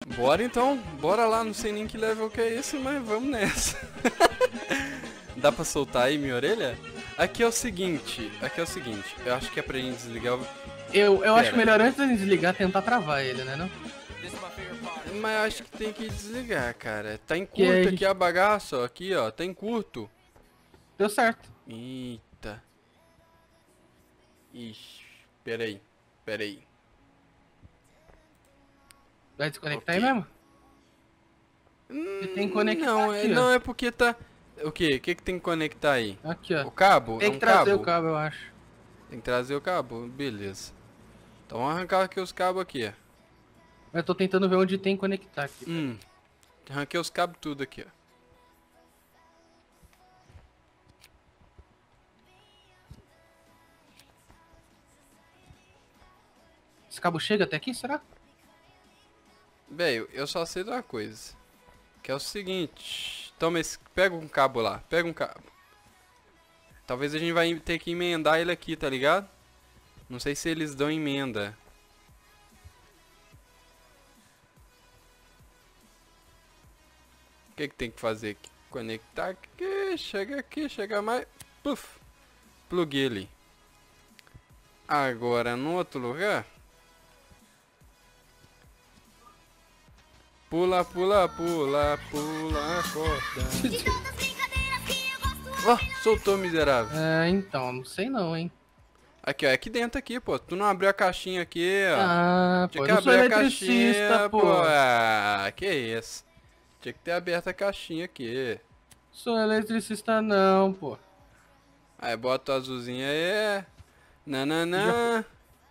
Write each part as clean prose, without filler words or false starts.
Bora então, bora lá, não sei nem que level que é esse, mas vamos nessa. Dá pra soltar aí minha orelha? Aqui é o seguinte, eu acho que é pra gente desligar o... Eu acho Pera. melhor antes de desligar tentar travar ele, né não? Mas eu acho que tem que desligar, cara. Tá em Que curto aí- aqui a bagaça, ó. Aqui, ó, tá em curto. Deu certo. Eita. Ixi, peraí, peraí. Vai desconectar Ok. aí mesmo? Você tem que conectar Não, aqui, não ó. é porque tá... O quê? O que que tem que conectar aí? Aqui, ó. O cabo? É Tem um que trazer o cabo? cabo, eu acho. Tem que trazer o cabo? Beleza. Então vamos arrancar aqui os cabos aqui, ó. Eu tô tentando ver onde tem que conectar aqui. Arranquei os cabos tudo aqui, ó. Esse cabo chega até aqui, será? Velho, eu só sei de uma coisa. Que é o seguinte. Toma esse... Pega um cabo lá. Pega um cabo. Talvez a gente vai ter que emendar ele aqui, tá ligado? Não sei se eles dão emenda. O que que tem que fazer aqui? Conectar aqui, chega mais. Puf. Pluguei ele. Agora, no outro lugar. Pula, pula, pula, pula a corda. Ó, soltou, miserável. É, então, não sei não, hein. Aqui, ó, é aqui dentro aqui, pô. Tu não abriu a caixinha aqui, ó. Ah, Tinha pô, que eu não sou abrir a eletricista, caixinha, pô. pô. Ah, que isso. Tinha que ter aberto a caixinha aqui. Sou eletricista não, pô. Aí bota o azulzinho aí. Nananã.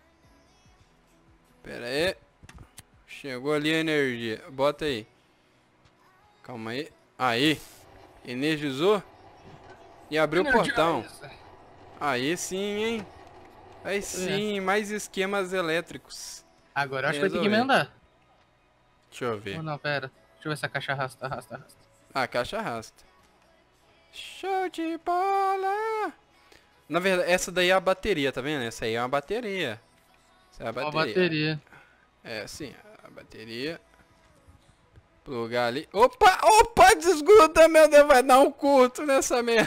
Pera aí. Chegou ali a energia. Bota aí. Calma aí. Aí. Energizou. E abriu o portão. Aí sim, hein. Aí sim, mais esquemas elétricos. Agora eu acho que vai ter que Resolver. emendar. Deixa eu ver. Ou não, pera. Deixa eu ver se a caixa arrasta, arrasta, arrasta. Ah, a caixa arrasta. Show de bola! Na verdade, essa daí é a bateria, tá vendo? Essa aí é uma bateria. Essa é a Uma bateria. bateria. É, sim, a bateria. Plugar ali. Opa, opa, desgruda, meu Deus, vai dar um curto nessa merda.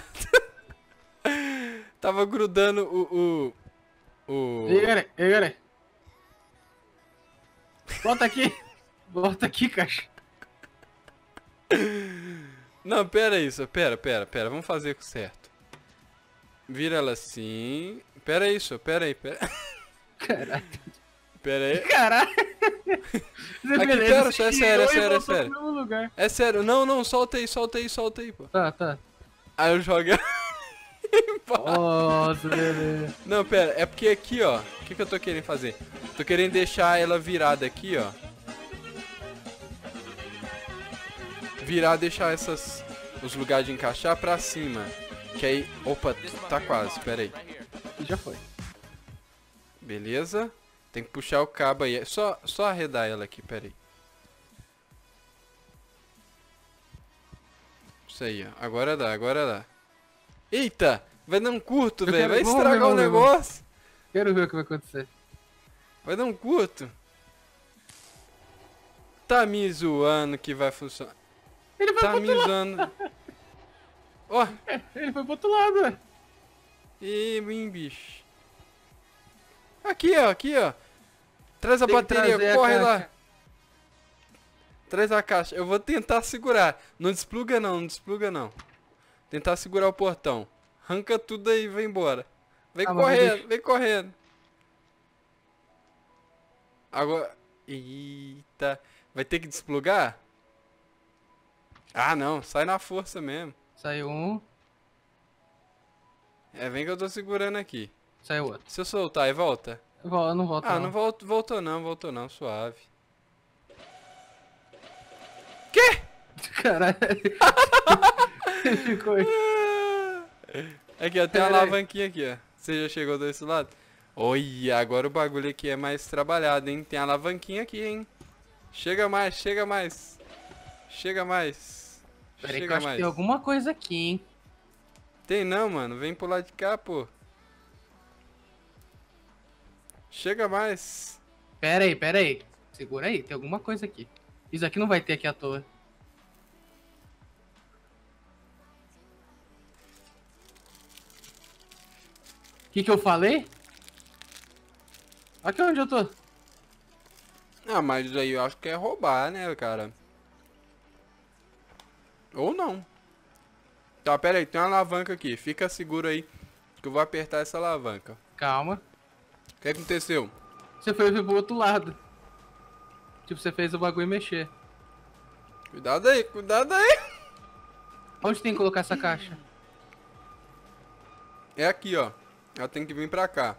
Tava grudando Ei, galera. Volta aqui. Volta aqui, caixa. Não, pera isso, pera. Vamos fazer certo. Vira ela assim. Pera isso, pera aí. Caralho. Pera aí. Caralho. Aqui, pera, é sério. Lugar. É sério, não, solta aí, pô. Tá. Aí eu jogo. Nossa, beleza. Não, pera, é porque aqui, ó. O que eu tô querendo fazer? Tô querendo deixar ela virada aqui, ó. Virar, deixar os lugares de encaixar pra cima. Que aí. Opa, tá quase, pera aí. Já foi. Beleza. Tem que puxar o cabo aí. Só arredar ela aqui, pera aí. Isso aí, ó. Agora dá. Eita! Vai dar um curto, velho. Vai estragar o negócio. Quero ver o que vai acontecer. Vai dar um curto. Tá me zoando que vai funcionar. Ele foi Tá me zoando. Ó. Ele foi pro outro lado, ué. Ih, bicho. Aqui, ó. Traz a bateria, corre lá. Traz a caixa. Eu vou tentar segurar. Não despluga não. Tentar segurar o portão. Arranca tudo aí e vai embora. Vem correndo. Agora... Eita. Vai ter que desplugar? Ah, não. Sai na força mesmo. Saiu um, É, vem que eu tô segurando aqui. saiu outro. Se eu soltar e volta? Não volta. Ah, não voltou não. Suave. Quê? Caralho. Ficou aí. Aqui, ó, tem uma alavanquinha aqui, ó. Você já chegou desse lado? Olha, agora o bagulho aqui é mais trabalhado, hein? Tem alavanquinha aqui, hein? Chega mais. Peraí que eu acho que tem alguma coisa aqui, hein. Tem não, mano. Vem pro lado de cá, pô. Chega mais. Peraí. Segura aí, tem alguma coisa aqui. Isso aqui não vai ter aqui à toa. O que eu falei? Aqui onde eu tô. Ah, mas aí eu acho que é roubar, né, cara? Ou não. Tá, pera aí, tem uma alavanca aqui. Fica seguro aí, que eu vou apertar essa alavanca. Calma. O que aconteceu? Você foi ver pro outro lado. Tipo, você fez o bagulho mexer. Cuidado aí, cuidado aí. Onde tem que colocar essa caixa? É aqui, ó. Ela tem que vir pra cá.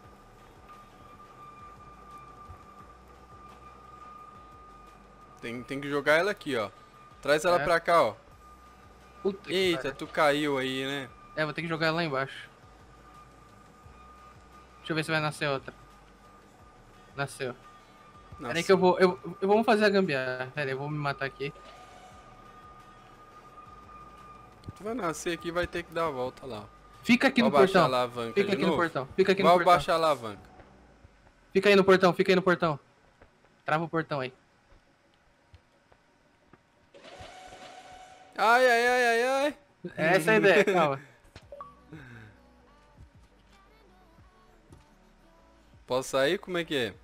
Tem que jogar ela aqui, ó. Traz ela pra cá, ó. Puta Eita, tu caiu aí, né? É, vou ter que jogar ela lá embaixo. Deixa eu ver se vai nascer outra. Nasceu. Nossa. Pera aí que eu vou... Eu vou fazer a gambiarra. Pera aí, eu vou me matar aqui. Tu vai nascer aqui e vai ter que dar a volta lá. Fica aqui Vou no portão. baixar a alavanca Fica de aqui no novo. portão. Fica aqui no portão. Vou baixar a alavanca. Fica aí no portão, fica aí no portão. Trava o portão aí. Ai, ai, ai, ai, ai. Essa é a ideia, calma. Posso sair? Como é que é?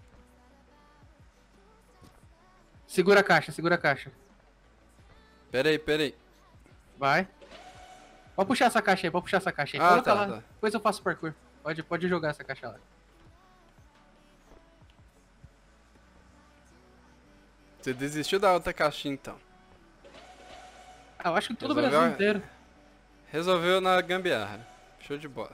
Segura a caixa, segura a caixa. Pera aí, pera aí. Vai. Pode puxar essa caixa aí, pode puxar essa caixa aí. Ah, Coloca tá, lá. tá. Depois eu faço parkour. Pode jogar essa caixa lá. Você desistiu da outra caixinha, então. Ah, eu acho que todo o Resolveu Brasil inteiro. Resolveu na gambiarra. Show de bola.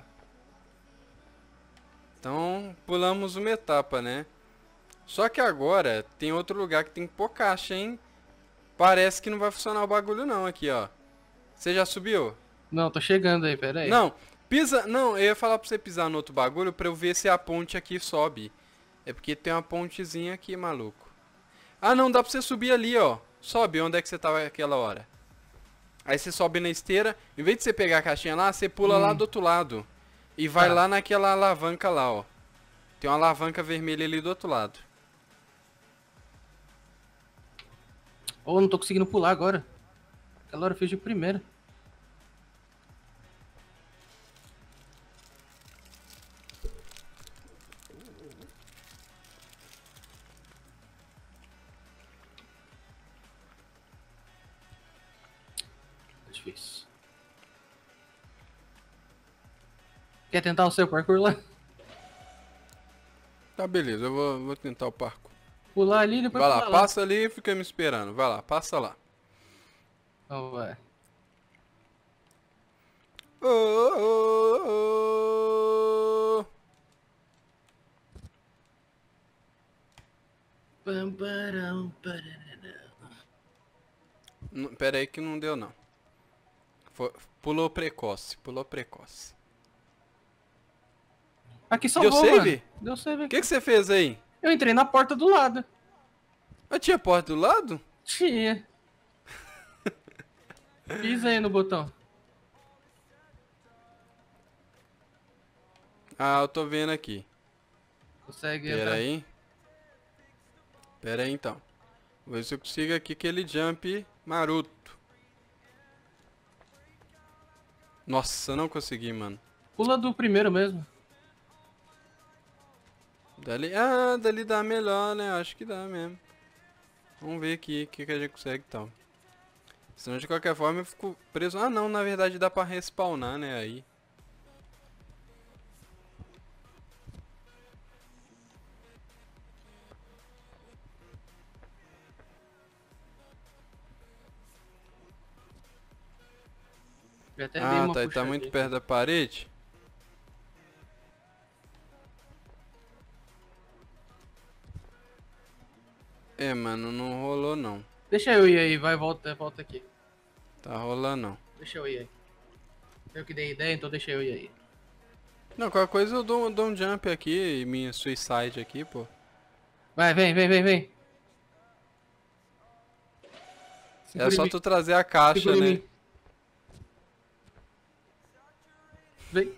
Então, pulamos uma etapa, né? Só que agora tem outro lugar que tem que pôr caixa, hein? Parece que não vai funcionar o bagulho não aqui, ó. Você já subiu? Não, tô chegando aí, pera aí. Não, pisa... Não, eu ia falar pra você pisar no outro bagulho pra eu ver se a ponte aqui sobe. É porque tem uma pontezinha aqui, maluco. Ah, não, dá pra você subir ali, ó. Sobe, onde é que você tava aquela hora? Aí você sobe na esteira. Em vez de você pegar a caixinha lá, você pula lá do outro lado. E vai lá naquela alavanca lá, ó. Tem uma alavanca vermelha ali do outro lado. Oh, não tô conseguindo pular agora. Aquela hora eu fiz de primeira. Tá difícil. Quer tentar o seu parkour lá? Tá, beleza, eu vou tentar o parkour. Pular ali e depois Vai lá, pular lá. passa ali e fica me esperando. Vai lá, passa lá. Então vai. Oh, oh, oh. Pera aí que não deu não. Pulou precoce, pulou precoce. Aqui salvou, Deu save? mano. Deu save O aqui. que você fez aí? Eu entrei na porta do lado. Mas tinha porta do lado? Tinha. Pisa aí no botão. Ah, eu tô vendo aqui. Consegue Pera entrar. aí. Pera aí então. Vou ver se eu consigo aqui aquele jump maroto. Nossa, não consegui, mano. Pula do primeiro mesmo. Dali, ah, dali dá melhor, né? Acho que dá mesmo. Vamos ver aqui o que a gente consegue então. Senão de qualquer forma eu fico preso. Ah não, na verdade dá pra respawnar, né? Aí. Eu até dei Ah, uma tá, ele tá puxadinha. muito perto da parede. É, mano, não rolou não. Deixa eu ir aí, vai, volta aqui. Tá rolando não. Deixa eu ir aí. Eu que dei ideia, então deixa eu ir aí. Não, qualquer coisa eu dou um jump aqui, minha suicide aqui, pô. Vai, vem. É só tu trazer a caixa, Segura em né? mim. Vem.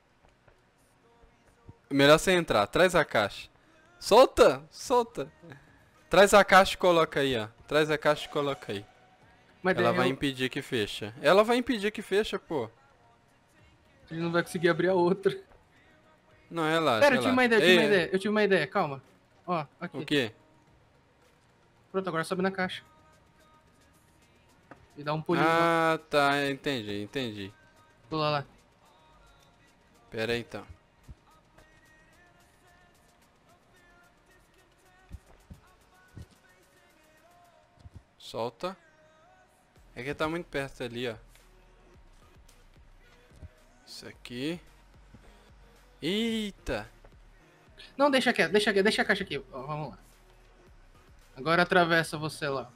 Melhor você entrar, traz a caixa. Solta, solta. Traz a caixa e coloca aí, ó. Traz a caixa e coloca aí. Mas Ela daí vai impedir que fecha. Ela vai impedir que fecha, pô. a gente não vai conseguir abrir a outra. Não, relaxa, Pera, eu tive relaxa. uma ideia, Ei, eu tive uma ideia, calma. Ó, o aqui. quê? Pronto, agora sobe na caixa. E dá um pulinho lá. Ah, tá, entendi, entendi. Pula lá. Pera aí, então. Solta. É que tá muito perto ali, ó. Isso aqui. Eita. Não, deixa quieto, deixa a caixa aqui. Ó, vamos lá. Agora atravessa você lá.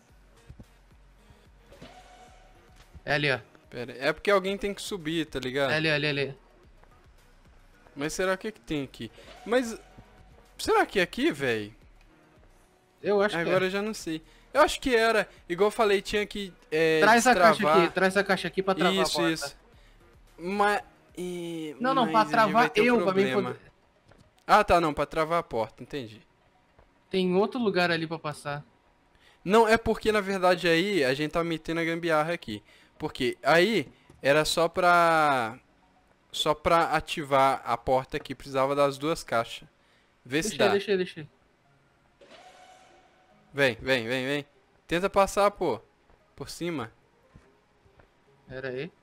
É ali, ó. Pera aí. É porque alguém tem que subir, tá É ligado? ali. Mas será que tem aqui? Mas... Será que é aqui, velho? Eu acho que Agora é. eu já não sei. Eu acho que era. Igual eu falei, tinha que Traz a caixa destravar. aqui, traz a caixa aqui pra travar a Isso, porta. isso. Mas... Não, pra mas a gente vai travar ter um eu, pra mim problema. poder... Ah, tá, não. Pra travar a porta, entendi. Tem outro lugar ali pra passar. Não, é porque na verdade aí a gente tá metendo a gambiarra aqui. Porque aí era só pra ativar a porta aqui, precisava das duas caixas. Vê se dá. Deixa aí. Vem. Tenta passar, pô. Por cima. Pera aí.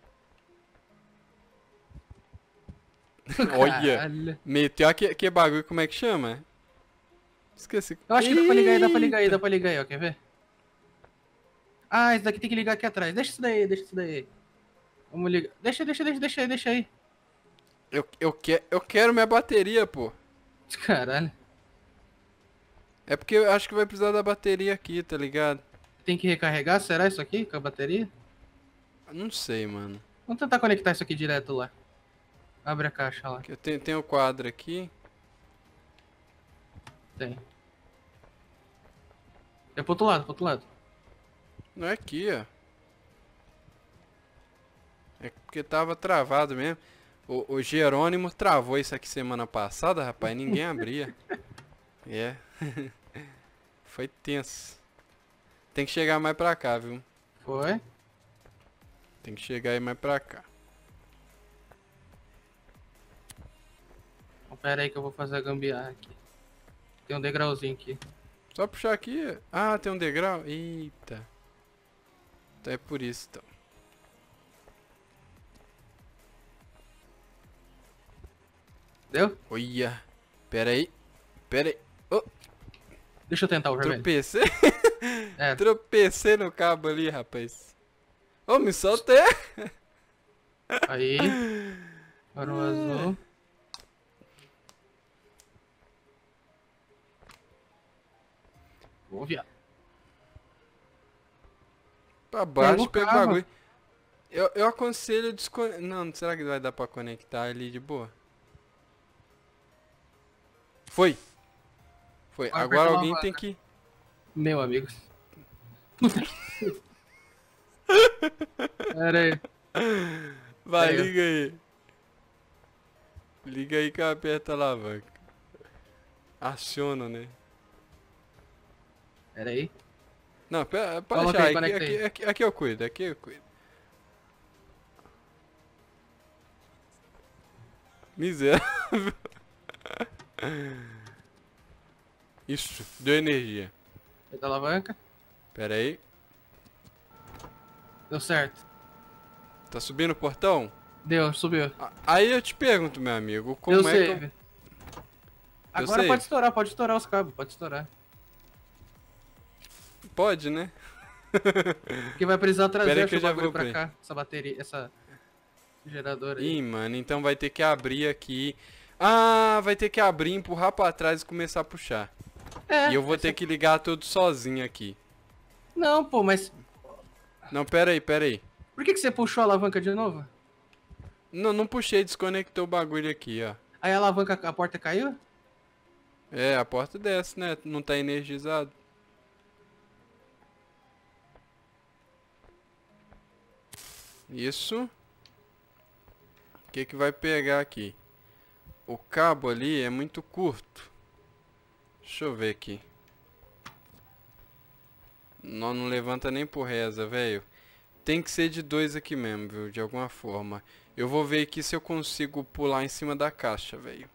Olha. Caralho. Meteu que bagulho, como é que chama? Esqueci. Eu acho que dá pra ligar aí, ó, quer ver? Ah, esse daqui tem que ligar aqui atrás. Deixa isso daí. Vamos ligar. Deixa aí. Eu quero minha bateria, pô. Caralho. É porque eu acho que vai precisar da bateria aqui, tá ligado? Tem que recarregar, será isso aqui, com a bateria? Não sei, mano. Vamos tentar conectar isso aqui direto lá. Abre a caixa lá. Eu tenho o quadro aqui. Tem. É pro outro lado. Não é aqui, ó. É porque tava travado mesmo. O Jerônimo travou isso aqui semana passada, rapaz. Ninguém abria. É. Foi tenso. Tem que chegar mais pra cá, viu? Foi? Tem que chegar aí mais pra cá. Então, pera aí que eu vou fazer a gambiarra aqui. Tem um degrauzinho aqui. Só puxar aqui. Ah, tem um degrau. Eita. Então é por isso, então. Deu? Olha. Pera aí. Oh, Deixa eu tentar o vermelho. tropecei. É, Tropecei no cabo ali, rapaz. Ô, me soltei. aí. Agora o azul. Vou viar. Pra baixo, o pega o cabo. bagulho. Eu aconselho desconectar. Não, será que vai dar pra conectar ali de boa? Foi. Foi. Vai Agora apertar alguém uma tem que... Meu amigo. Pera aí. Vai, Aí, ó. liga aí. Liga aí que eu aperto a alavanca. Aciona, né? Pera aí. Não, pera, pode Coloca deixar. aí, conecta aí. Aqui eu cuido, aqui eu cuido. Miserável. Isso, deu energia. Aperta a alavanca. Pera aí. Deu certo. Tá subindo o portão? Deu, subiu. Aí eu te pergunto, meu amigo, como Deu é que save. eu... Agora save? pode estourar os cabos, pode estourar. Pode, né? Porque vai precisar Pera trazer aí que eu esse já bagulho vou pra pra cá, essa bateria, essa geradora aí. Ih, mano, então vai ter que abrir aqui. Ah, vai ter que abrir, empurrar pra trás e começar a puxar. É, E eu vou ter que ligar tudo sozinho aqui. Não, pô, mas Não, pera aí. por que você puxou a alavanca de novo? Não puxei, desconectou o bagulho aqui, ó. Aí a alavanca, a porta caiu? É, a porta desce, né? Não tá energizado. Isso. O que que vai pegar aqui? O cabo ali é muito curto. Deixa eu ver aqui. Não levanta nem por reza, velho. Tem que ser de 2 aqui mesmo, viu? De alguma forma. Eu vou ver aqui se eu consigo pular em cima da caixa, velho.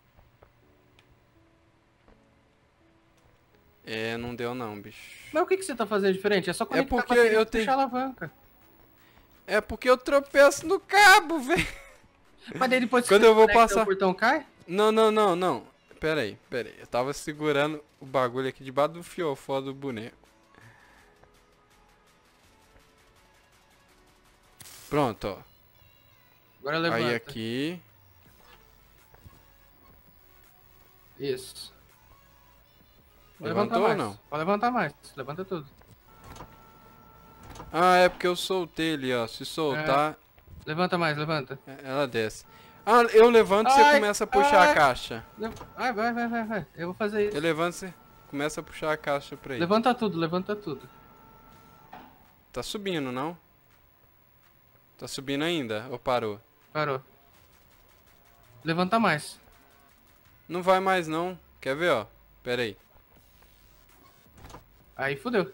É, não deu não, bicho. Mas o que você tá fazendo diferente? É só conectar porque a bateria eu e tenho... puxar a alavanca. É porque eu tropeço no cabo, velho. Mas daí depois que Quando você eu vou conecta, passar... o portão cai? Não. Pera aí. Eu tava segurando o bagulho aqui debaixo do fiofó do boneco. Pronto, ó. Agora levanta. Aí aqui. Isso. Levantou ou não? Pode levantar mais. Levanta tudo. Ah, é porque eu soltei ali, ó. Se soltar, Levanta mais, levanta. ela desce. Ah, eu levanto e você Ai, começa a puxar a caixa. Vai. Eu vou fazer isso. Eu levanto e você começa a puxar a caixa pra ele. Levanta tudo. Tá subindo, não? Tá subindo ainda? Ou parou? Parou. Levanta mais. Não vai mais não. Quer ver, ó? Pera aí. Aí fodeu.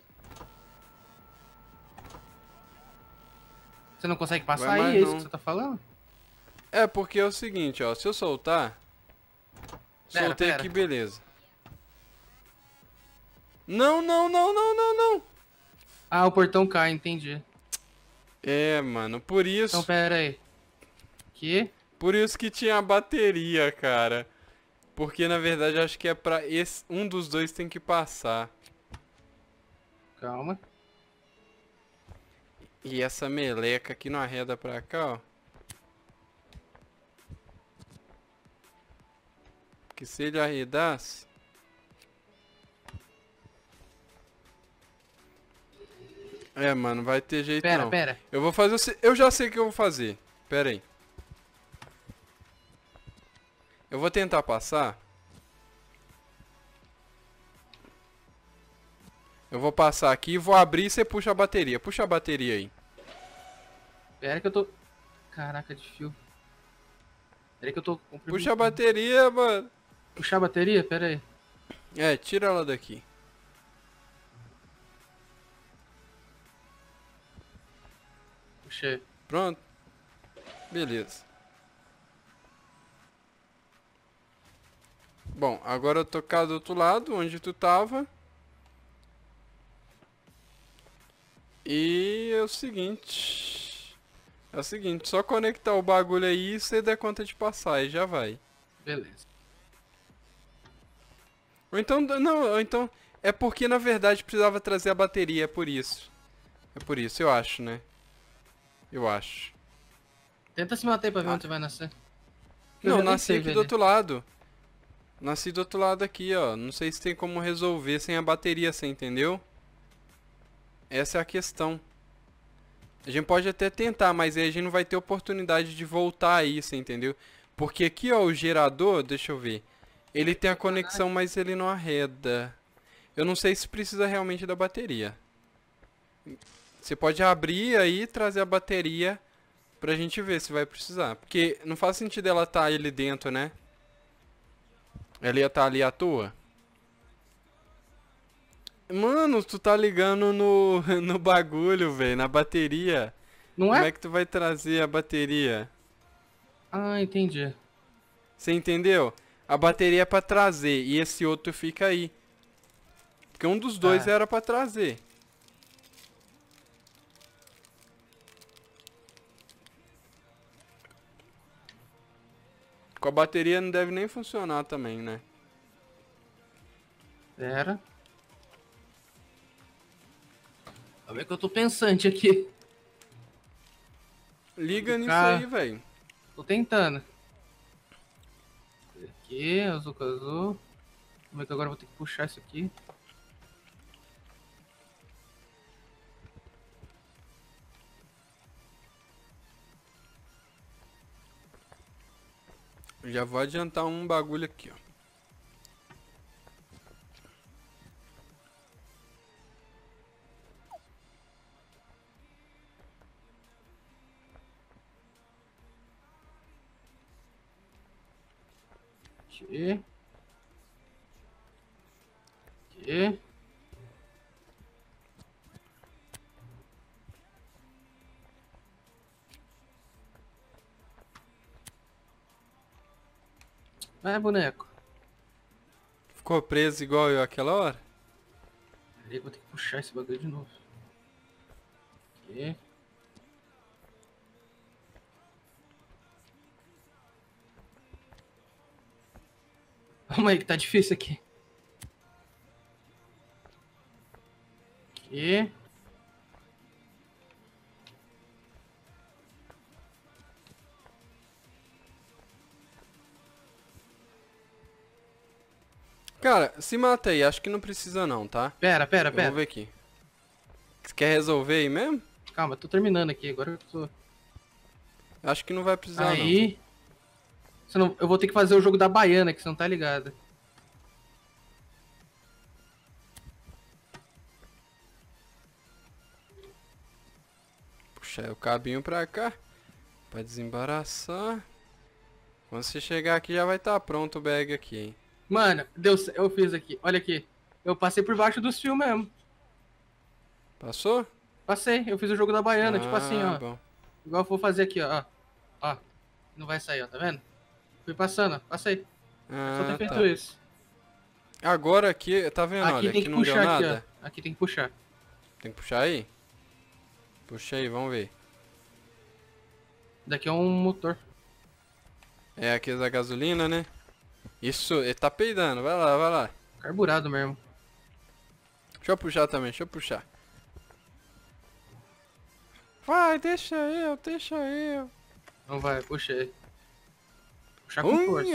Você não consegue passar aí? É isso que você tá falando? É porque é o seguinte, ó. Se eu soltar... Soltei aqui, beleza. Não. Ah, o portão cai, entendi. É, mano. Por isso... Então, pera aí. Que? Por isso que tinha a bateria, cara. Porque, na verdade, acho que é pra esse... Um dos dois tem que passar. Calma. E essa meleca aqui não arreda pra cá, ó. Que se ele arredasse... É, mano, vai ter jeito não. Pera. Eu vou fazer... Eu já sei o que eu vou fazer. Pera aí. Eu vou tentar passar. Eu vou passar aqui, vou abrir e você puxa a bateria. Puxa a bateria aí. Pera que eu tô... Caraca, de fio. Pera que eu tô... Puxa a bateria, mano. Puxar a bateria? Pera aí. É, tira ela daqui. Puxei. Pronto. Beleza. Bom, agora eu tô cá do outro lado, onde tu tava. E é o seguinte. Só conectar o bagulho aí e você der conta de passar, e já vai. Beleza. Ou então, é porque na verdade precisava trazer a bateria, é por isso. É por isso, eu acho, né? Eu acho. Tenta se matar aí pra ver onde você vai nascer. Não, nasci aqui do outro lado. Nasci do outro lado aqui, ó. Não sei se tem como resolver sem a bateria, você entendeu? Essa é a questão. A gente pode até tentar, mas aí a gente não vai ter oportunidade de voltar aí, você entendeu? Porque aqui, ó, o gerador, deixa eu ver. Ele tem a conexão, mas ele não arreda. Eu não sei se precisa realmente da bateria. Você pode abrir aí e trazer a bateria pra gente ver se vai precisar. Porque não faz sentido ela estar ali dentro, né? Ela ia estar ali à toa. Mano, tu tá ligando no bagulho, velho, na bateria. Não é? Como é que tu vai trazer a bateria? Ah, entendi. Você entendeu? A bateria é pra trazer e esse outro fica aí. Porque um dos dois era pra trazer. Com a bateria não deve nem funcionar também, né? Pera. Olha que eu tô pensante aqui. Liga nisso aí, velho. Tô tentando. Aqui, azul com azul. Como é que agora eu vou ter que puxar isso aqui? Já vou adiantar um bagulho aqui, ó. Aqui. Aqui. Vai, boneco. Ficou preso igual eu aquela hora? Peraí, vou ter que puxar esse bagulho de novo. Aqui. Calma aí que tá difícil aqui. Aqui. Cara, se mata aí, acho que não precisa não, tá? Pera. Vamos ver aqui. Você quer resolver aí mesmo? Calma, tô terminando aqui, agora eu tô... Acho que não vai precisar não. Aí... Senão, eu vou ter que fazer o jogo da baiana, que você não tá ligado. Puxar o cabinho pra cá. Pra desembaraçar. Quando você chegar aqui já vai estar pronto o bag aqui, hein? Mano, eu fiz aqui, olha aqui. Eu passei por baixo dos fios mesmo. Passou? Passei, eu fiz o jogo da baiana, tipo assim, ó. Bom. Igual eu vou fazer aqui, ó. Ó. Não vai sair, ó, tá vendo? Fui passando, ó, passei. Só ter feito Tá. isso. Agora aqui, tá vendo? Aqui Olha, tem aqui que não deu puxar aqui, nada. ó. Aqui tem que puxar. Tem que puxar aí? Puxa aí, vamos ver. Daqui é um motor. É aqui da gasolina, né? Isso, ele tá peidando. Vai lá, vai lá. Carburado mesmo. Deixa eu puxar também, deixa eu puxar. Vai, deixa eu, deixa eu. Não vai, puxei. Puxar com força.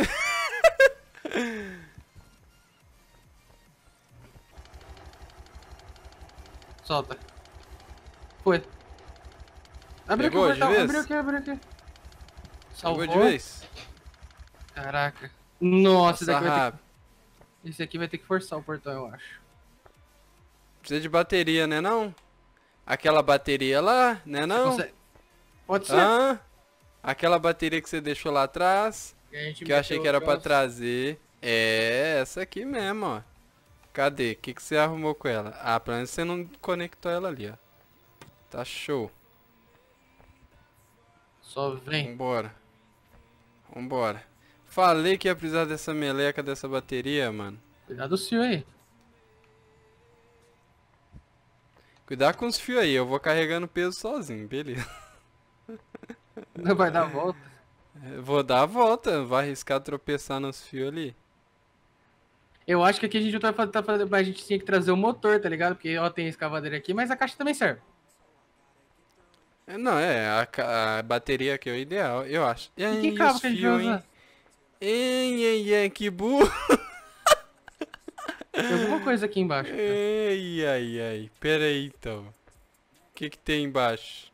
Solta. Foi. Abriu aqui o Pegou de portão, vez? abriu aqui. Salvou. Pegou de vez? Caraca. Nossa, Passa rápido. Esse aqui vai ter que forçar o portão, eu acho. Precisa de bateria, né não? Aquela bateria lá, né não? Consegue... Pode ser. Ah, aquela bateria que você deixou lá atrás, que eu achei que era pra trás. trazer. É, essa aqui mesmo, ó. Cadê? O que você arrumou com ela? Ah, pelo menos você não conectou ela ali, ó. Tá show. Só vem. Vambora. Vambora. Falei que ia precisar dessa meleca, dessa bateria, mano. Cuidado do fio aí. Cuidar com os fios aí, eu vou carregando peso sozinho, beleza. Não vai dar a volta. Vou dar a volta, vai arriscar tropeçar nos fios ali. Eu acho que aqui a gente vai fazer, a gente tinha que trazer o motor, tá ligado? Porque ó, tem a escavadeira aqui, mas a caixa também serve. Não, a bateria aqui é o ideal, eu acho. E E aí, que cabo os que a gente vai fios, hein? usar? Ei, que burro. Tem alguma coisa aqui embaixo. Tá? Ai. Pera aí, então. O que tem embaixo?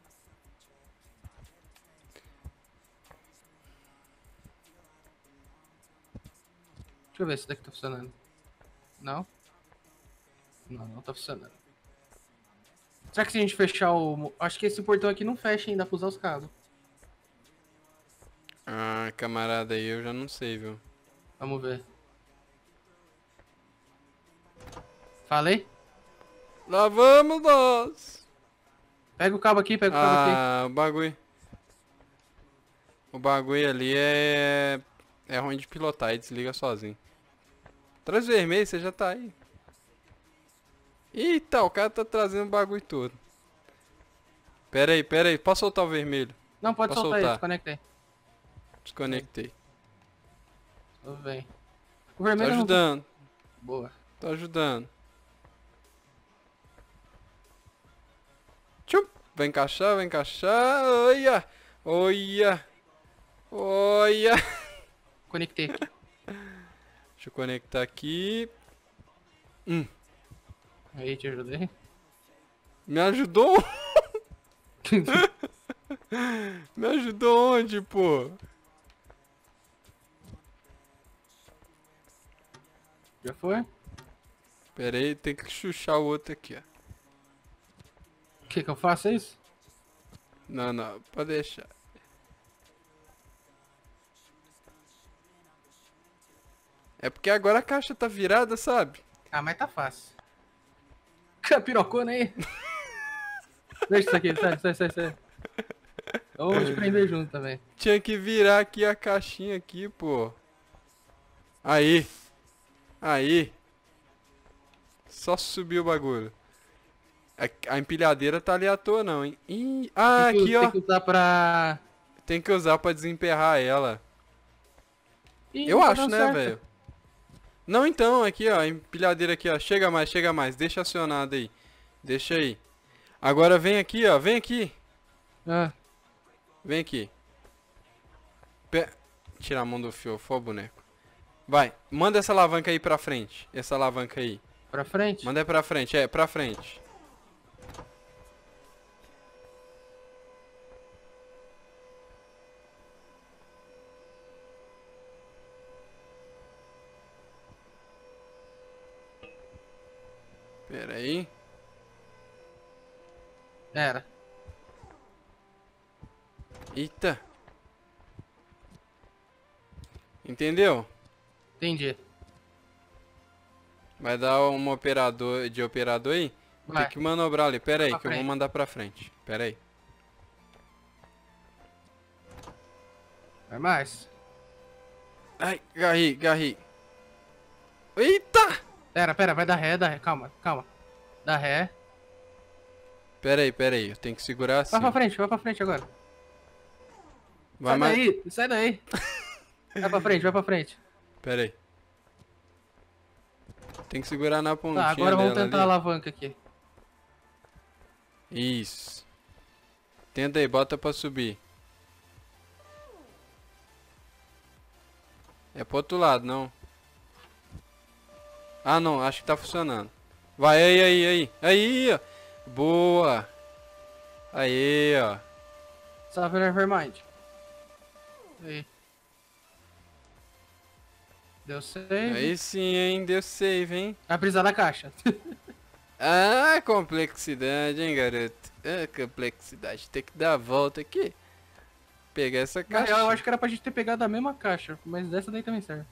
Deixa eu ver se daqui tá funcionando. Não? Não tá funcionando. Será que se a gente fechar o... Acho que esse portão aqui não fecha ainda, dá pra usar os cabos. Ah, camarada aí, eu já não sei, viu? Vamos ver. Falei? Lá vamos nós! Pega o cabo aqui, pega o cabo aqui. Ah, o bagulho. O bagulho ali é ruim de pilotar e desliga sozinho. Traz vermelho, você já tá aí. Eita, o cara tá trazendo o bagulho todo. Pera aí, posso soltar o vermelho? Não, pode Posso soltar aí, soltar? desconecta aí. Desconectei. Tudo bem. O Tô vermelho não- ajudando, Boa. tô ajudando. Tchup, vai encaixar, vai encaixar. Olha, olha, olha. Conectei. Deixa eu conectar aqui. Aí, te ajudei. Me ajudou? Me ajudou onde, pô? Já foi? Pera aí, tem que chuchar o outro aqui, ó. O que eu faço, é isso? Não, pode deixar. É porque agora a caixa tá virada, sabe? Ah, mas tá fácil. Pirocona aí. Deixa isso aqui, sai. Eu vou te prender junto também. Tinha que virar aqui a caixinha aqui, pô. Aí. Aí. Só subiu o bagulho. A empilhadeira tá ali à toa não, hein? Ih, ah, aqui, ó. Tem que usar pra... Tem que usar pra desemperrar ela. Ih, Eu tá acho, dando né, certo. velho? Não, então, aqui, ó. A empilhadeira aqui, ó. Chega mais, chega mais. Deixa acionado aí. Deixa aí. Agora vem aqui, ó. Vem aqui. Ah, Vem aqui. Tira a mão do fio, for boneco. Vai, manda essa alavanca aí pra frente. Essa alavanca aí. pra frente? Manda aí pra frente, é, pra frente. Pera aí. Era. Eita. Entendeu? Entendi. Vai dar uma operador aí? Vai. Tem que manobrar ali. Pera aí, Pra que eu vou frente. mandar pra frente. Pera aí. Vai mais. Ai, garri. Eita! Pera, vai dar ré. Calma. Dá ré. Pera aí. Eu tenho que segurar assim. Vai pra frente agora. Vai mais. Sai daí. Vai pra frente. Pera aí. Tem que segurar na pontinha Tá, agora vamos dela tentar a ali. alavanca aqui. Isso. Tenta aí, bota pra subir. É pro outro lado, não. Ah, não, acho que tá funcionando. Vai, aí. Aí, ó. Boa. Aí, ó. Salve, Nevermind. Aí. Deu save. Aí sim, hein. Deu save, hein. Vai precisar da caixa. Ah, complexidade, hein, garoto. Ah, complexidade. Tem que dar a volta aqui. Pegar essa Na caixa. real, eu acho que era pra gente ter pegado a mesma caixa, mas dessa daí também serve.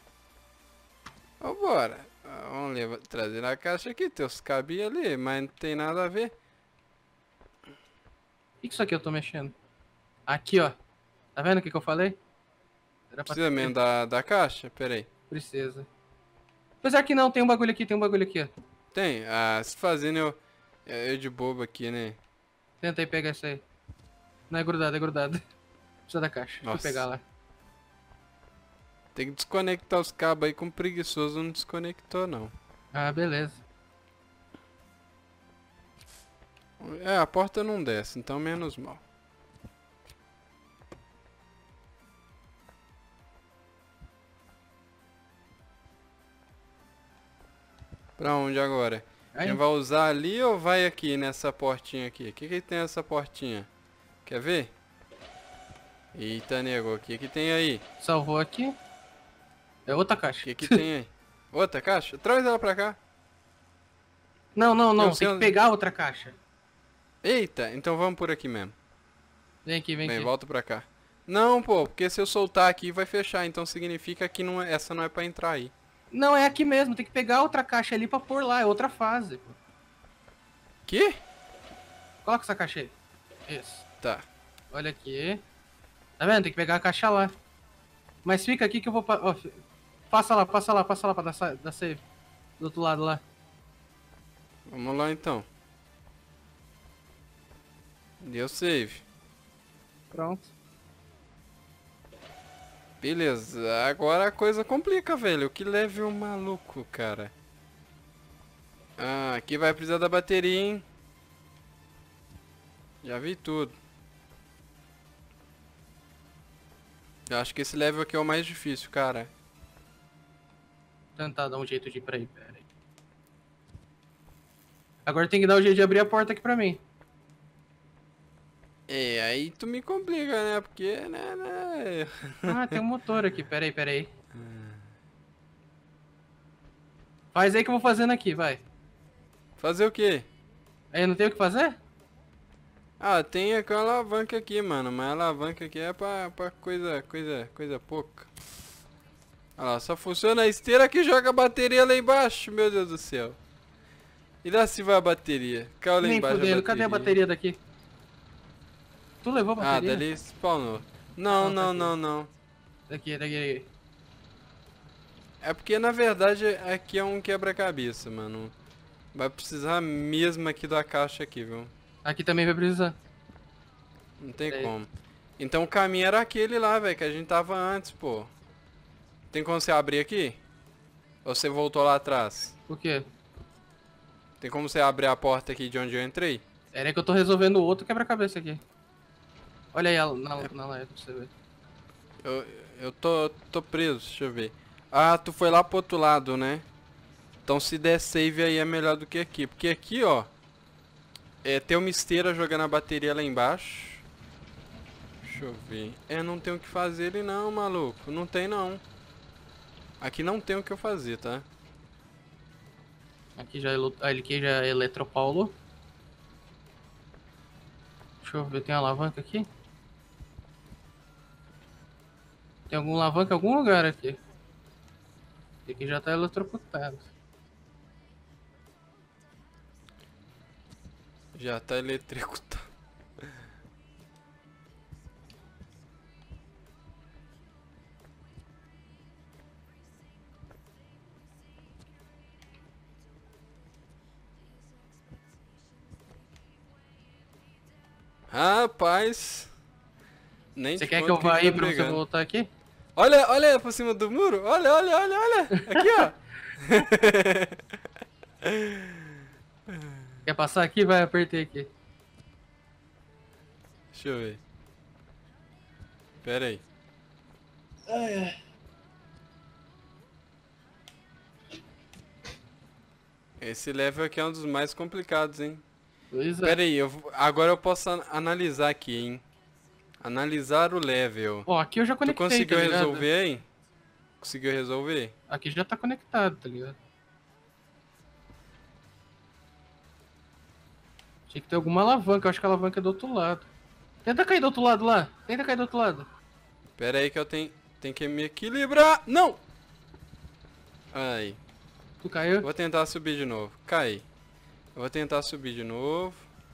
Vambora. Vamos levar, trazer a caixa aqui. Tem os cabos ali, mas não tem nada a ver. O que isso aqui eu tô mexendo? Aqui, ó. Tá vendo o que eu falei? Era pra Precisa ter- mesmo da caixa? Pera aí. Precisa. Apesar que não, tem um bagulho aqui, ó. Tem. Ah, se fazendo eu de bobo aqui, né? Tenta aí pegar essa aí. Não é grudado. Precisa da caixa. Nossa. Deixa eu pegar lá. Tem que desconectar os cabos aí, com preguiçoso não desconectou não. Ah, beleza. É, a porta não desce, então menos mal. Pra onde agora? Aí, Quem vai usar ali ou vai aqui nessa portinha aqui? O que tem essa portinha? Quer ver? Eita, nego, o que tem aí? salvou aqui. É outra O caixa. que tem aí? Outra caixa? Traz ela pra cá. Não. Não, Tem você- que pegar outra caixa. Eita, então vamos por aqui mesmo. Vem aqui. Vem, volta pra cá. Não, pô, porque se eu soltar aqui vai fechar, então significa que não essa não é pra entrar aí. Não, é aqui mesmo. Tem que pegar outra caixa ali pra pôr lá. É outra fase. Pô. Que? Coloca essa caixa aí. Isso. Tá. Olha aqui. Tá vendo? Tem que pegar a caixa lá. Mas fica aqui que eu vou... Ó, passa lá pra dar save. Do outro lado lá. Vamos lá então. Deu save. Pronto. Beleza, agora a coisa complica, velho. Que level maluco, cara. Ah, aqui vai precisar da bateria, hein? Já vi tudo. Eu acho que esse level aqui é o mais difícil, cara. Vou tentar dar um jeito de ir pra aí. Pera aí. Agora tem que dar um jeito de abrir a porta aqui pra mim. É, aí tu me complica, né? Porque, né? Ah, tem um motor aqui. Pera aí. Faz aí que eu vou fazendo aqui, vai. Fazer o quê? Aí não tem o que fazer? Ah, tem aquela alavanca aqui, mano. Mas a alavanca aqui é pra coisa pouca. Olha lá, só funciona a esteira que joga a bateria lá embaixo, meu Deus do céu. E lá se vai a bateria. Caiu lá Nem embaixo fudendo. Cadê a bateria daqui? Tu levou a Ah, bateria? dali spawnou. Não. Daqui. É porque na verdade aqui é um quebra-cabeça, mano. Vai precisar mesmo aqui da caixa aqui, viu? Aqui também vai precisar. Não tem como. Então o caminho era aquele lá, velho, que a gente tava antes, pô. Tem como você abrir aqui? Ou você voltou lá atrás? O quê? Tem como você abrir a porta aqui de onde eu entrei? Era que eu tô resolvendo o outro quebra-cabeça aqui. Olha aí na live pra você ver. Eu tô preso, deixa eu ver. Ah, tu foi lá pro outro lado, né? Então se der save aí é melhor do que aqui. Porque aqui, ó, tem uma esteira jogando a bateria lá embaixo. Deixa eu ver. Não tem o que fazer ali não, maluco. Não tem não. Aqui não tem o que eu fazer, tá? Aqui já é Eletropaulo. Deixa eu ver, tem alavanca aqui? Tem algum alavanca em algum lugar aqui. Aqui já tá eletrocutado. Já tá eletricutado. Rapaz. Nem Você te quer que conto eu vá quem aí tá pra você brigando. voltar aqui? Olha por cima do muro. Olha. Aqui, ó. Quer passar aqui? Vai, apertei aqui. Deixa eu ver. Pera aí. Esse level aqui é um dos mais complicados, hein? Pois é. Pera aí, agora eu posso analisar aqui, hein? Analisar o level. Ó, aqui eu já Tu conectei, conseguiu tá ligado? resolver aí? Conseguiu resolver? Aqui já tá conectado, tá ligado? Tinha que ter alguma alavanca, eu acho que a alavanca é do outro lado. Tenta cair do outro lado lá. Tenta cair do outro lado. Pera aí que eu tenho que me equilibrar. Não! Aí. Tu caiu? Vou tentar subir de novo. Cai. Eu vou tentar subir de novo.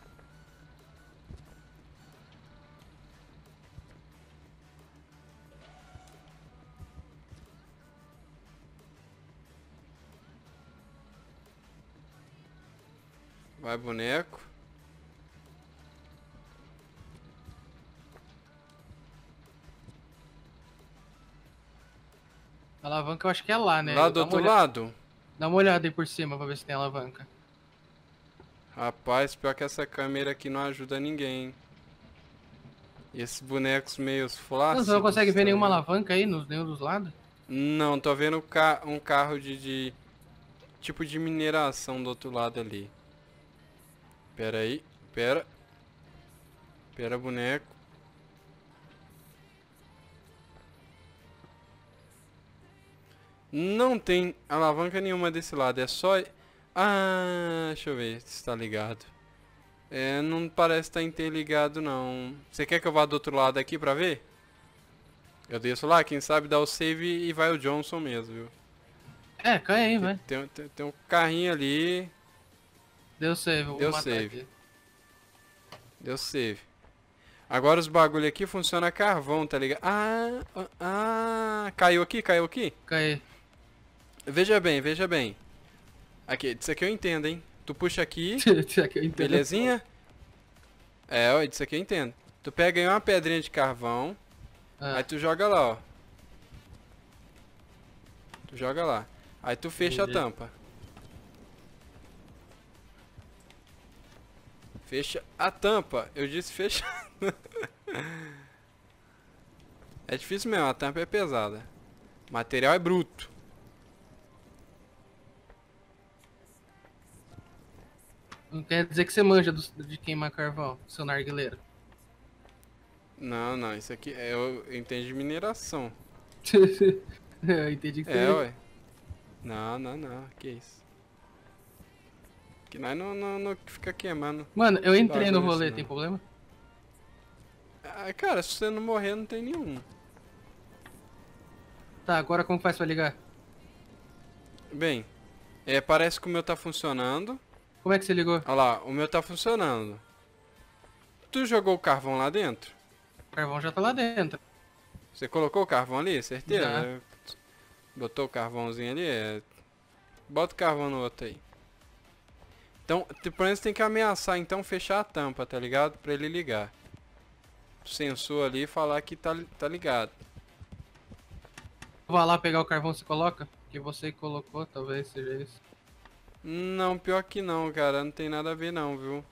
Vai, boneco. A alavanca eu acho que é lá, né? Lá do outro lado? Dá uma olhada aí por cima pra ver se tem alavanca. Rapaz, pior que essa câmera aqui não ajuda ninguém, hein? E esses bonecos meio flácidos. Você não consegue ver tá nenhuma ligado? alavanca aí nos nenhum dos lados? Não, tô vendo um carro de tipo de mineração do outro lado ali. Pera aí, pera. Pera, boneco. Não tem alavanca nenhuma desse lado, é só... Ah, deixa eu ver se tá ligado. Não parece estar interligado não. Você quer que eu vá do outro lado aqui pra ver? Eu desço lá, quem sabe dá o save e vai o Johnson mesmo, viu? Cai aí, vai. Tem um carrinho ali. Deu save, vou Deu matar save. aqui. Deu save. Agora os bagulho aqui funciona a carvão, tá ligado? Caiu aqui, caiu aqui? Cai. Veja bem, veja bem. Aqui, disso aqui eu entendo, hein? Tu puxa aqui, Isso aqui eu entendo. belezinha? Ó, disso aqui eu entendo. Tu pega aí uma pedrinha de carvão, aí tu joga lá, ó. Tu joga lá. Aí tu fecha Entendi. a tampa. Fecha a tampa. Eu disse fecha. É difícil mesmo, a tampa é pesada. O material é bruto. Não quer dizer que você manja de queimar carvão, seu narguileiro. Não, isso aqui eu entendo de mineração. Eu entendi que Ué. Não, que isso. Que nós não fica queimando. Mano, eu entrei no bagulho rolê, assim, tem não. problema? Cara, se você não morrer, não tem nenhum. Tá, agora como faz pra ligar? Bem, parece que o meu tá funcionando. Como é que você ligou? Olha lá, o meu tá funcionando. Tu jogou o carvão lá dentro? O carvão já tá lá dentro. Você colocou o carvão ali? Certeza? Já. Botou o carvãozinho ali? É. Bota o carvão no outro aí. Então, pelo menos tem que ameaçar, então, fechar a tampa, tá ligado? Pra ele ligar. O sensor ali falar que tá ligado. Vou lá pegar o carvão, você coloca? Que você colocou, talvez seja isso. Não, pior que não, cara. Não tem nada a ver não, viu?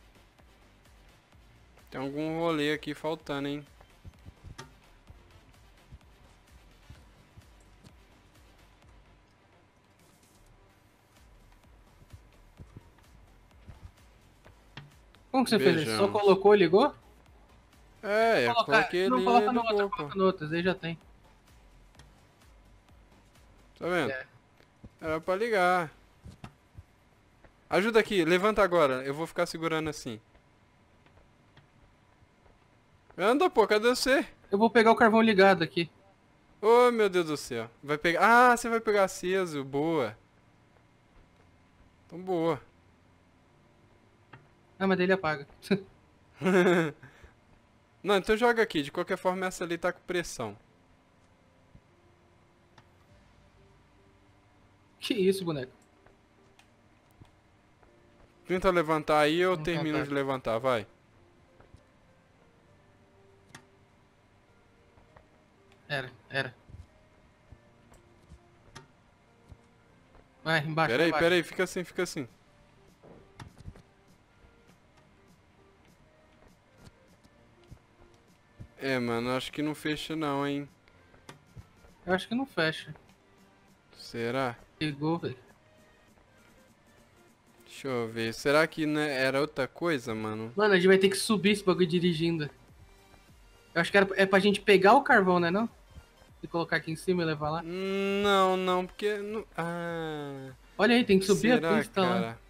Tem algum rolê aqui faltando, hein? Como que você fez isso? Só Vejamos. colocou, ligou? É, coloquei Não, ali e coloca no outra, ligou, pô. coloca no outro, aí já tem. Tá vendo? É. Era pra ligar. Ajuda aqui, levanta agora. Eu vou ficar segurando assim. Anda, pô, cadê você? Eu vou pegar o carvão ligado aqui. Ô, meu Deus do céu. Vai pegar... Ah, você vai pegar aceso. Boa. Então, boa. Ah, mas dele apaga. Não, então joga aqui. De qualquer forma, essa ali tá com pressão. Que isso, boneco? Tenta levantar aí, eu Vou termino tentar. de levantar, vai. Era. Vai, embaixo, Pera vai aí, embaixo. pera aí. Fica assim, fica assim. É, mano, acho que não fecha não, hein. Eu acho que não fecha. Será? Ligou, velho. Deixa eu ver. Será que né, era outra coisa, mano? Mano, a gente vai ter que subir esse bagulho dirigindo. Eu acho que é pra gente pegar o carvão, né não? E colocar aqui em cima e levar lá. Não, não, porque... Ah... Olha aí, tem que subir a Será, pista lá. cara?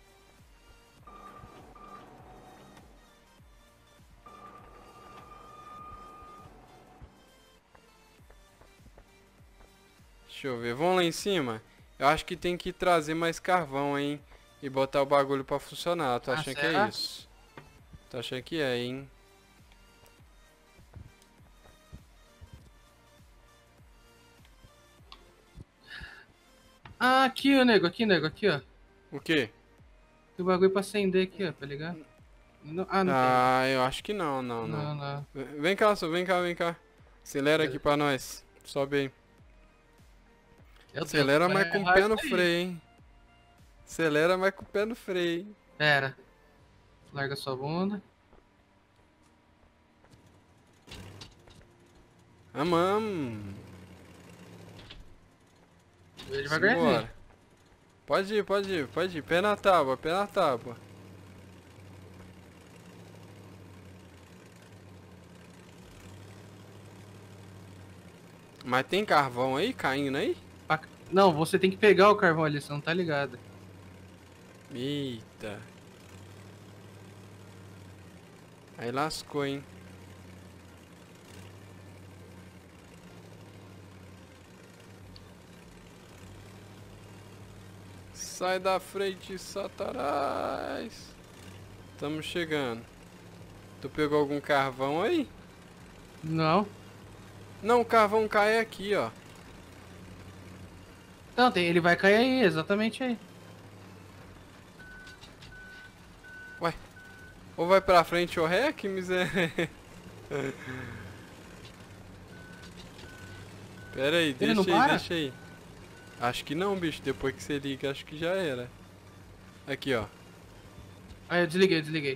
Deixa eu ver. Vamos lá em cima? Eu acho que tem que trazer mais carvão, hein? E botar o bagulho pra funcionar. Tô achando que é será? isso. Tô achando que é, hein? Ah, aqui, ó, nego, aqui, ó. O quê? Tem bagulho pra acender aqui, ó, tá ligado? Ah, não tem. Ah, eu acho que não, não, não. Não, não. Vem cá, só, vem cá, vem cá. Acelera aqui Beleza. pra nós. Sobe aí. Meu Deus, Acelera, vai mas com o errar pé isso no aí. freio, hein? Acelera, mas com o pé no freio, hein? Pera. Larga sua bunda. Amam. Vai devagarzinho. Simbora. Pode ir, pode ir, pode ir. Pé na tábua, pé na tábua. Mas tem carvão aí, caindo aí? Não, você tem que pegar o carvão ali, você não tá ligado. Eita. Aí lascou, hein? Sai da frente, Satanás. Estamos chegando. Tu pegou algum carvão aí? Não. Não, o carvão cai aqui, ó. Não, ele vai cair aí, exatamente aí. Ué. Ou vai pra frente ou ré, que miséria. Pera aí, Ele não deixa aí, para? deixa aí. Acho que não, bicho. Depois que você liga, acho que já era. Aqui, ó. Aí eu desliguei.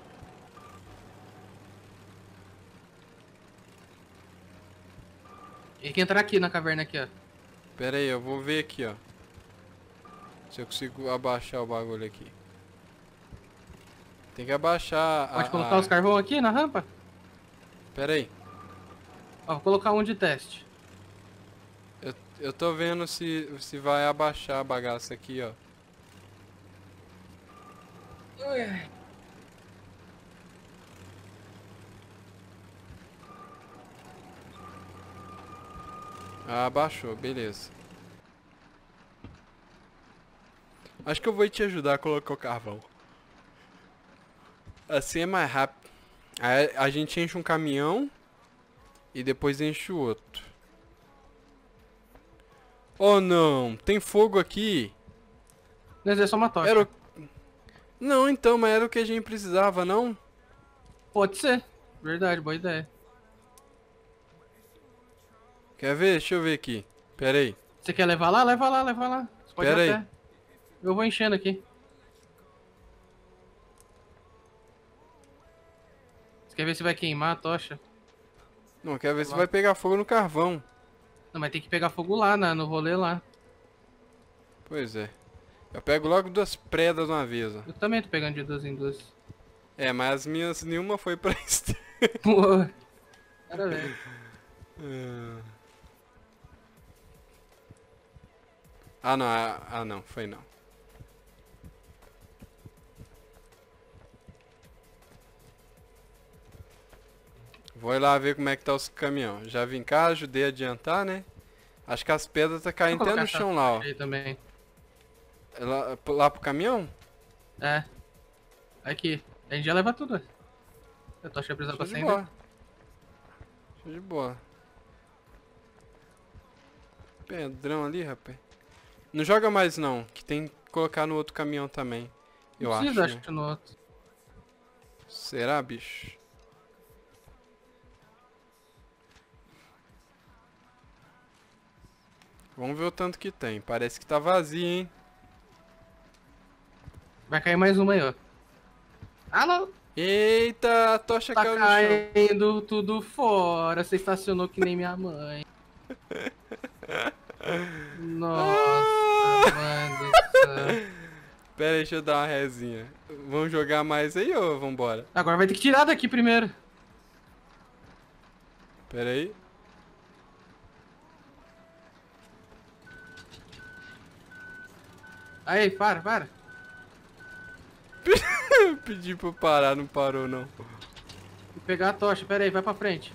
Tem que entrar aqui na caverna aqui, ó. Pera aí, eu vou ver aqui, ó. Se eu consigo abaixar o bagulho aqui. Tem que abaixar Pode colocar os carvão aqui na rampa? Pera aí. Ó, vou colocar um de teste. Eu tô vendo se vai abaixar a bagaça aqui, ó. Ah, abaixou, beleza. Acho que eu vou te ajudar a colocar o carvão. Assim é mais rápido. Aí a gente enche um caminhão e depois enche o outro. Oh não, tem fogo aqui. Mas é só uma tocha. Era o... Não, então, mas era o que a gente precisava, não? Pode ser. Verdade, boa ideia. Quer ver? Deixa eu ver aqui. Pera aí. Você quer levar lá? Leva lá, leva lá. Você pode ir Pera a aí. pé. Eu vou enchendo aqui. Você quer ver se vai queimar a tocha? Não, quer ver se vai pegar fogo no carvão. Não, mas tem que pegar fogo lá, no rolê lá. Pois é. Eu pego logo 2 predas de uma vez, ó. Eu também tô pegando de 2 em 2. É, mas as minhas nenhuma foi pra Pô. Cara, velho. Ah, não. Ah, não. Foi não. Vou ir lá ver como é que tá os caminhão. Já vim cá, ajudei a adiantar, né? Acho que as pedras tá caindo até no chão lá, ó. Também. Lá pro caminhão? É. Aqui. A gente já leva tudo. Eu tô achando que precisa pra Show de sair. bola. Show de bola. Pedrão ali, rapaz. Não joga mais não, que tem que colocar no outro caminhão também. Eu acho, né? Acho que no outro. Será, bicho? Vamos ver o tanto que tem. Parece que tá vazio, hein? Vai cair mais uma aí, ó. Alô? Eita, a tocha Tá caiu no chão. caindo tudo fora. Você estacionou que nem minha mãe. Nossa, mano do céu. Pera aí, deixa eu dar uma rezinha. Vamos jogar mais aí ou vambora? Agora vai ter que tirar daqui primeiro. Pera aí. Aí, para. Pedi pra parar, não parou não. Vou pegar a tocha, pera aí, vai pra frente.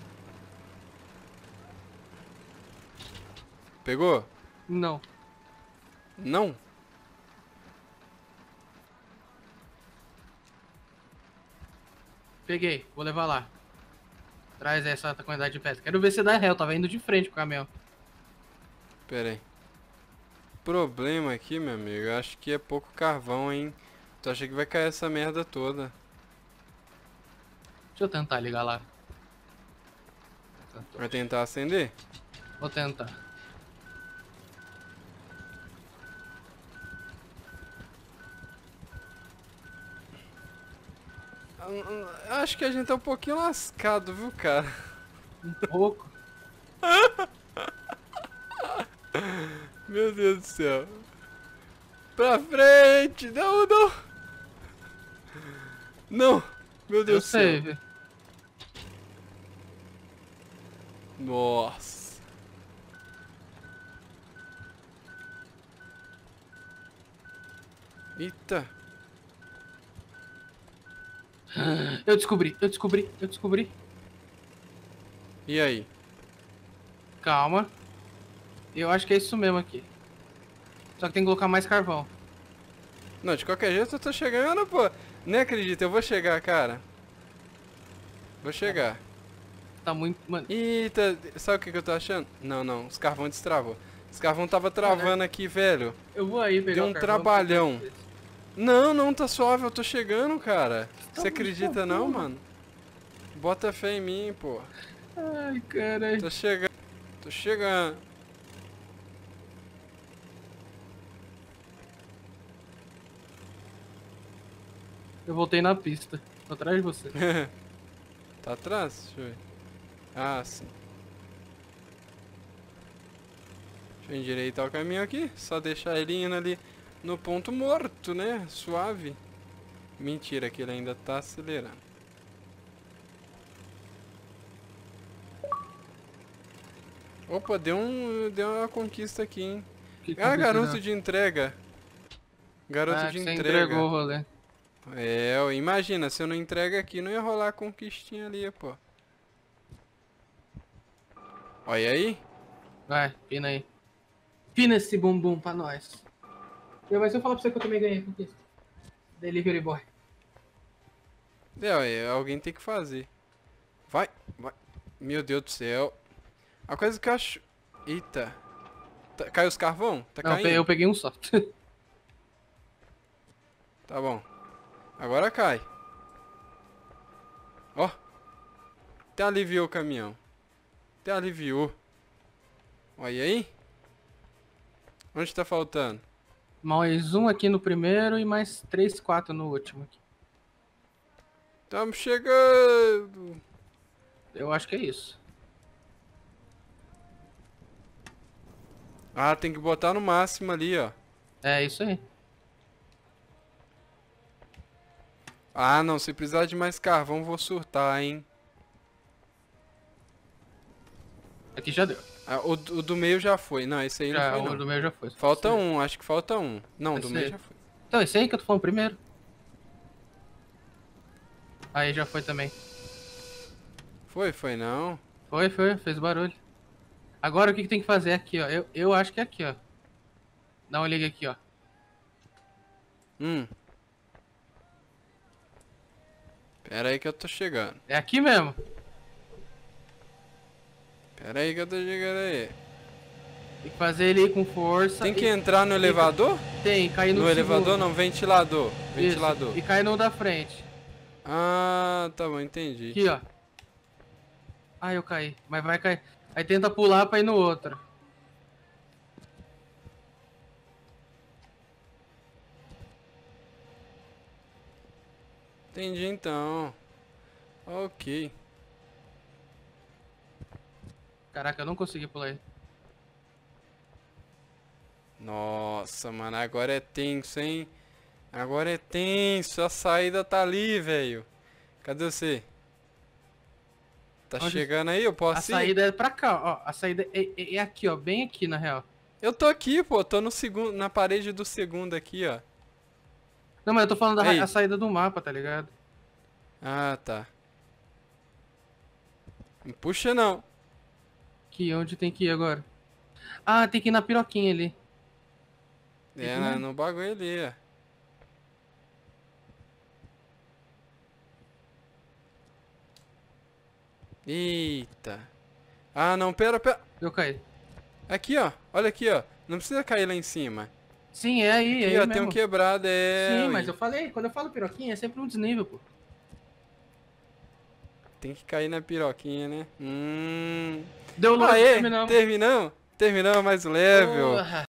Pegou? Não. Não? Peguei, vou levar lá. Traz essa quantidade de pedra. Quero ver se dá réu, tava indo de frente com o caminhão. Pera aí. Problema aqui, meu amigo, eu acho que é pouco carvão, hein? Tu acha que vai cair essa merda toda? Deixa eu tentar ligar lá. Vai tentar acender? Vou tentar. Acho que a gente tá um pouquinho lascado, viu, cara? Um pouco. Meu Deus do céu. Pra frente! Não, não! Não! Meu Deus Eu do céu. sei, velho. Nossa. Eita. Eu descobri. E aí? Calma. Eu acho que é isso mesmo aqui. Só que tem que colocar mais carvão. Não, de qualquer jeito eu tô chegando, pô. Nem acredito, eu vou chegar, cara. Vou chegar. Tá muito... Mano, Eita, sabe o que eu tô achando? Não, não, os carvão destravou. Os carvão tava travando aqui, velho. eu vou aí pegar Deu o um carvão, trabalhão. porque- Não, não, tá suave, eu tô chegando, cara. Tá Você acredita muito não, bom. mano? Bota fé em mim, pô. Ai, caralho. Tô chegando. Tô chegando. Eu voltei na pista. Tô atrás de você. Tá atrás? Deixa eu ver. Ah, sim. Deixa eu endireitar o caminho aqui. Só deixar ele indo ali no ponto morto, né? Suave. Mentira, que ele ainda tá acelerando. Opa, deu uma conquista aqui, hein? Que Ah, garoto aconteceu? de entrega. Garoto de você entrega. entregou o rolê. É, imagina, se eu não entrega aqui, não ia rolar a conquistinha ali, pô. Olha aí. Vai, pina aí. Pina esse bumbum pra nós. Mas eu falar pra você que eu também ganhei a conquista. Delivery boy. Alguém tem que fazer. Vai, vai. Meu Deus do céu. A coisa que eu acho... Eita. Caiu os carvão? Tá Não, caindo? eu peguei um só. Tá bom. Agora cai. Ó. Até aliviou o caminhão. Até aliviou. Olha aí. Onde tá faltando? Mais um aqui no primeiro e mais 3, 4 no último aqui. Estamos chegando. Eu acho que é isso. Ah, tem que botar no máximo ali, ó. É isso aí. Ah, não. Se precisar de mais carvão, vou surtar, hein. Aqui já deu. Ah, o do meio já foi. Não, esse aí Já, não foi, o não. do meio já foi. Falta um. Acho que falta um. Não, do Esse meio aí. já foi. Então, esse aí que eu tô falando primeiro. Aí já foi também. Foi não. Foi, fez barulho. Agora o que tem que fazer aqui, ó? Eu acho que é aqui, ó. Dá uma liga aqui, ó. Pera aí que eu tô chegando. É aqui mesmo. Pera aí que eu tô chegando aí. Tem que fazer ele ir com força. Tem que entrar no elevador? Tem, cair no No elevador segundo. não, ventilador. Isso, Ventilador. e cai no da frente. Ah, tá bom, entendi. Aqui, ó. Ah, eu caí. Mas vai cair. Aí tenta pular pra ir no outro. Entendi então. Ok. Caraca, eu não consegui pular aí. Nossa, mano, agora é tenso, hein? Agora é tenso. A saída tá ali, velho. Cadê você? Tá Onde- chegando aí? Eu A posso ir? saída é pra cá, ó. A saída é aqui, ó. Bem aqui, na real. Eu tô aqui, pô. Tô no segundo, na parede do segundo aqui, ó. Não, mas eu tô falando Ei. da saída do mapa, tá ligado? Ah, tá. Não puxa não. Aqui, onde tem que ir agora? Ah, tem que ir na piroquinha ali. É, que ir, né? no bagulho ali, ó. Eita. Ah, não, pera. Eu caí. Aqui, ó. Olha aqui, ó. Não precisa cair lá em cima. Sim, é aí, Aqui, é ó, aí tem um mesmo. quebrado, Sim, ué. mas eu falei, quando eu falo piroquinha, é sempre um desnível, pô. Tem que cair na piroquinha, né? Deu louco, Aê, terminamos. terminamos mais o level. Porra.